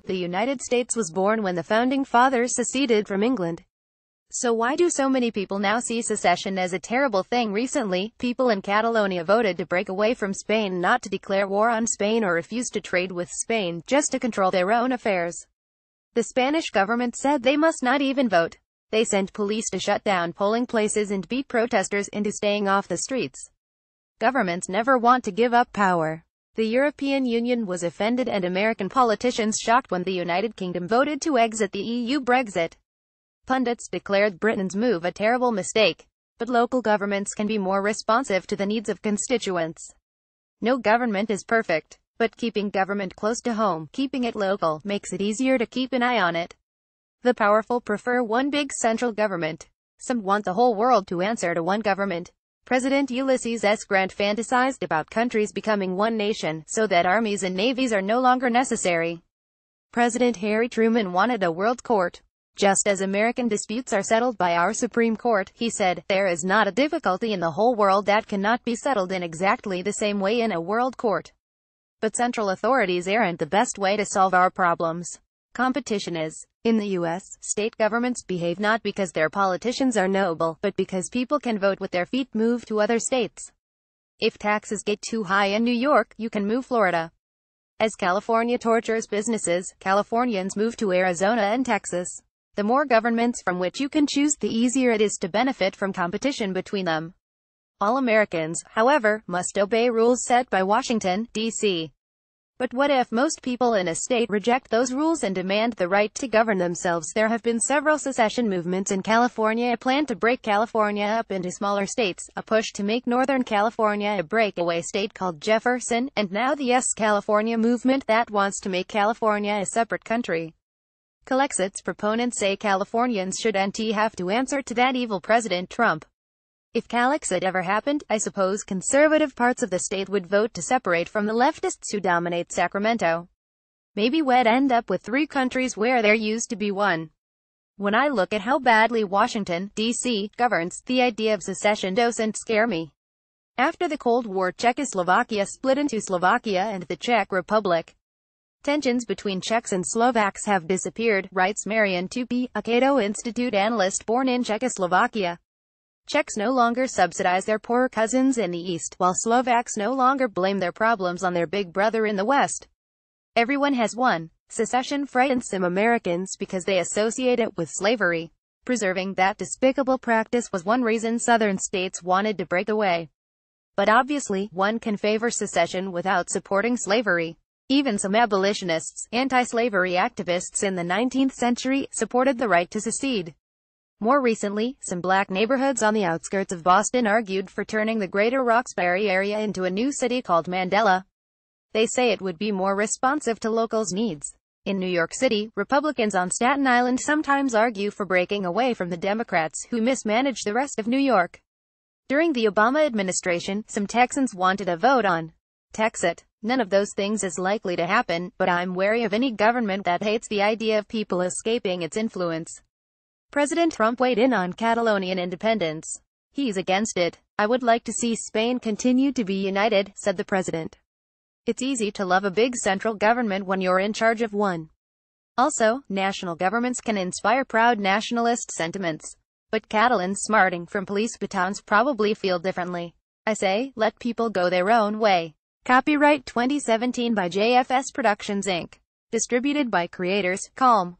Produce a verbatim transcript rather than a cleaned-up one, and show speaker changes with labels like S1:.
S1: The United States was born when the Founding Fathers seceded from England. So why do so many people now see secession as a terrible thing? Recently, people in Catalonia voted to break away from Spain, not to declare war on Spain or refuse to trade with Spain, just to control their own affairs. The Spanish government said they must not even vote. They sent police to shut down polling places and beat protesters into staying off the streets. Governments never want to give up power. The European Union was offended and American politicians shocked when the United Kingdom voted to exit the E U. Brexit. Pundits declared Britain's move a terrible mistake, but local governments can be more responsive to the needs of constituents. No government is perfect, but keeping government close to home, keeping it local, makes it easier to keep an eye on it. The powerful prefer one big central government. Some want the whole world to answer to one government. President Ulysses S. Grant fantasized about countries becoming one nation, so that armies and navies are no longer necessary. President Harry Truman wanted a world court. Just as American disputes are settled by our Supreme Court, he said, there is not a difficulty in the whole world that cannot be settled in exactly the same way in a world court. But central authorities aren't the best way to solve our problems. Competition is. In the U S, state governments behave not because their politicians are noble, but because people can vote with their feet, move to other states. If taxes get too high in New York, you can move Florida. As California tortures businesses, Californians move to Arizona and Texas. The more governments from which you can choose, the easier it is to benefit from competition between them. All Americans, however, must obey rules set by Washington, D C But what if most people in a state reject those rules and demand the right to govern themselves? There have been several secession movements in California, a plan to break California up into smaller states, a push to make Northern California a breakaway state called Jefferson, and now the Yes California movement that wants to make California a separate country. Calexit's proponents say Californians shouldn't have to answer to that evil President Trump. If Calexit ever happened, I suppose conservative parts of the state would vote to separate from the leftists who dominate Sacramento. Maybe we'd end up with three countries where there used to be one. When I look at how badly Washington, D C governs, the idea of secession doesn't scare me. After the Cold War, Czechoslovakia split into Slovakia and the Czech Republic. Tensions between Czechs and Slovaks have disappeared, writes Marian Tupy, a Cato Institute analyst born in Czechoslovakia. Czechs no longer subsidize their poorer cousins in the East, while Slovaks no longer blame their problems on their big brother in the West. Everyone has won. Secession frightens some Americans because they associate it with slavery. Preserving that despicable practice was one reason Southern states wanted to break away. But obviously, one can favor secession without supporting slavery. Even some abolitionists, anti-slavery activists in the nineteenth century, supported the right to secede. More recently, some black neighborhoods on the outskirts of Boston argued for turning the greater Roxbury area into a new city called Mandela. They say it would be more responsive to locals' needs. In New York City, Republicans on Staten Island sometimes argue for breaking away from the Democrats, who mismanage the rest of New York. During the Obama administration, some Texans wanted a vote on Texit. None of those things is likely to happen, but I'm wary of any government that hates the idea of people escaping its influence. President Trump weighed in on Catalonian independence. He's against it. I would like to see Spain continue to be united, said the president. It's easy to love a big central government when you're in charge of one. Also, national governments can inspire proud nationalist sentiments. But Catalans smarting from police batons probably feel differently. I say, let people go their own way. Copyright twenty seventeen by J F S Productions Incorporated. Distributed by Creators, Calm.